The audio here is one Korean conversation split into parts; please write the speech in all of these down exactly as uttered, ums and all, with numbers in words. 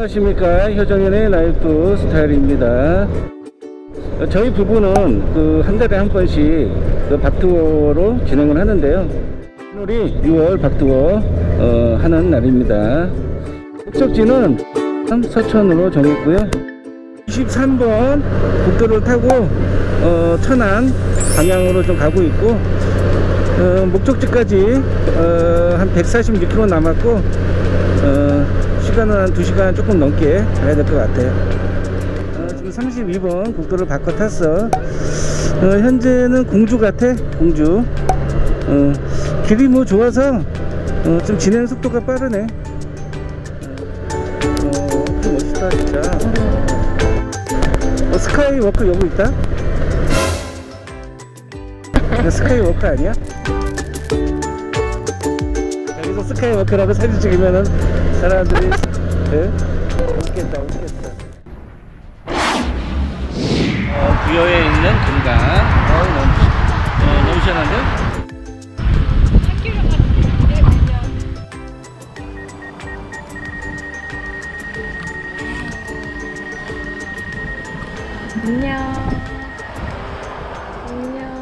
안녕하십니까, 효정연의 라이프 스타일입니다. 저희 부부는 그 한 달에 한 번씩 그 박투어로 진행을 하는데요. 오늘이 유월 박투어 어, 하는 날입니다. 목적지는 서천으로 정했고요. 이십삼 번 국도를 타고 어, 천안 방향으로 좀 가고 있고, 어, 목적지까지 어, 한 백사십육 킬로미터 남았고, 어, 시간은 한 두 시간 조금 넘게 가야 될 것 같아요. 어, 지금 삼십이 번 국도를 바꿔 탔어. 어, 현재는 공주 같아, 공주. 어, 길이 뭐 좋아서 어, 좀 진행 속도가 빠르네. 어, 좀 멋있다 진짜. 어, 스카이워크 여기 있다? 스카이워크 아니야? 여기서 스카이워크라고 사진 찍으면은 사람들이 네? 웃겠다 웃겠다. 어, 부여에 있는 금강. 어, 너무, 어, 너무 시원한데? 안녕. 안녕.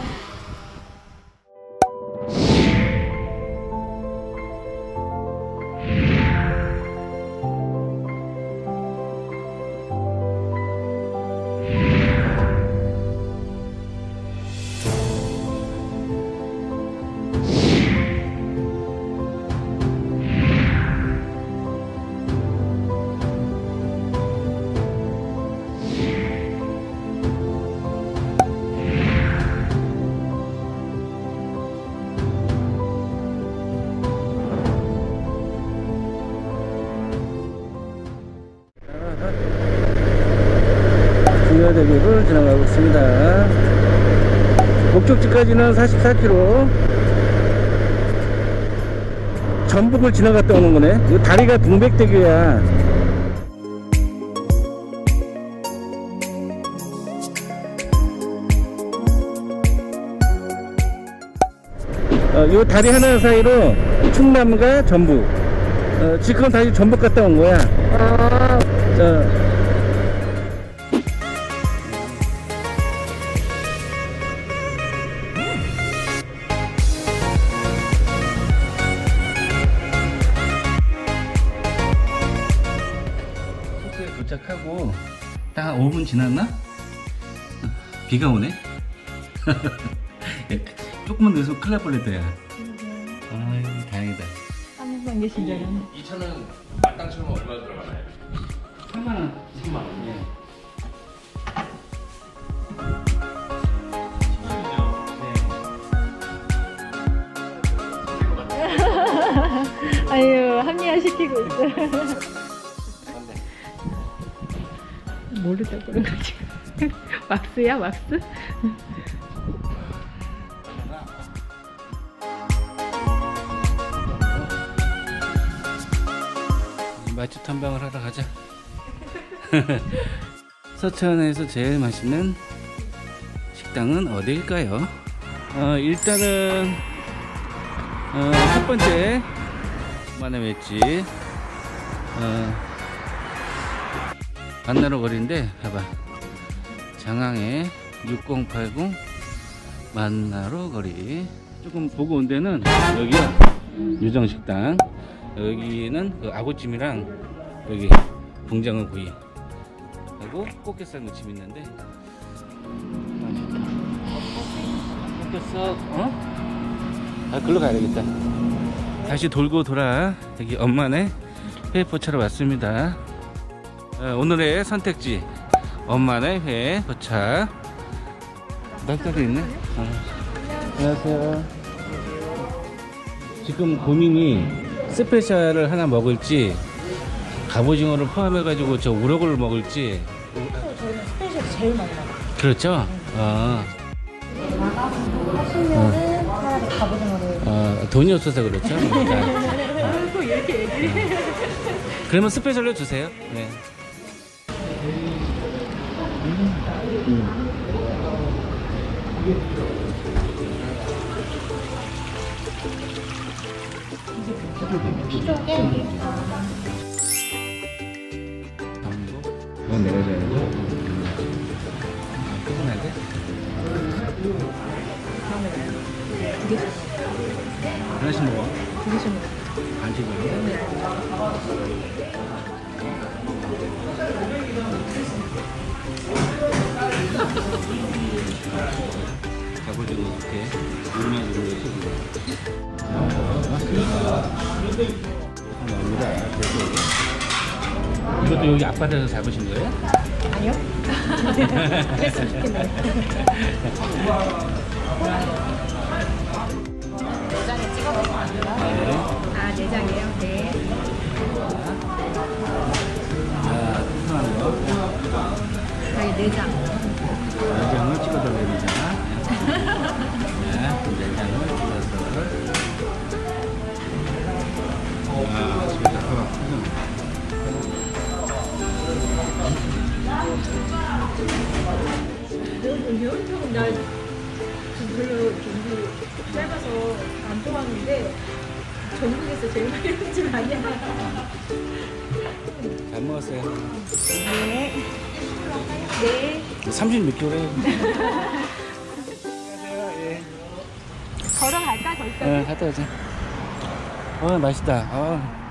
부여대교를 지나가고 있습니다. 목적지까지는 사십사 킬로미터. 전북을 지나갔다 오는 거네. 이 다리가 동백대교야. 어, 이 다리 하나 사이로 충남과 전북. 어, 지금 다시 전북 갔다 온 거야. 아, 자, 도착하고 딱 오 분 지났나? 비가 오네? 조금만 늦어서 큰일 날 뻔했다. 야. 아유, 다행이다. 한국만 계신 줄 알았네. 이 차는 마땅 치면 얼마 들어가나요? 삼만 원. 삼만 원. 예. 아유, 합리화시키고 있어. 모르다 그런 거지. 왁스야, 왁스? 맛집 탐방을 하러 가자. 서천에서 제일 맛있는 식당은 어디일까요? 어, 일단은 어, 첫 번째 만남 횟집 어, 만나러 거리인데 봐봐, 장항에 육공팔공 만나러 거리. 조금 보고 온 데는 여기야, 유정식당. 여기는 그 아구찜이랑 여기 붕장어 구이 하고 꽃게살 무침 있는데 바뀌었어. 어? 아, 글로 가야 되겠다. 다시 돌고 돌아 여기 엄마네 회 포차로 왔습니다. 어, 오늘의 선택지 엄마네 회 포차. 날짜도 있네. 어. 안녕하세요. 지금 고민이 스페셜을 하나 먹을지 갑오징어를 포함해가지고 저 우럭을 먹을지. 저희는 스페셜이 제일 많이 나가요. 그렇죠? 어. 하시면은 차라리 갑오징어를. 어, 돈이 없어서 그렇죠? 또 이렇게 얘기해. 그러면 스페셜로 주세요. 네. 음. 피조개. 번 내려줘야죠. 피곤한데? 두 개씩. 하나씩 먹어. 두 개씩 먹어. 간식으로. 갑오징어 이렇게 물만 이렇게 나옵니다. 이것도 여기 앞바다에서 잡으신 거예요? 아니요? 그랬으면 좋겠네요. 내장에 찍어 먹습니다. 아, 내장이에요? 네. 자, 편한 거. 저희 내장. 내장을 찍어드립니다. 네, 내장을 찍어서. 아, 집에서 하나 여름쪽은 나 별로 경기 짧아서 안 좋아하는데 전국에서 제일 많이 먹는 집 아니야. 잘 먹었어요. 네. 네. 삼십육 개월에. 걸어갈까, 거기까지? 네, 갔다 오자. 어, 맛있다. 어.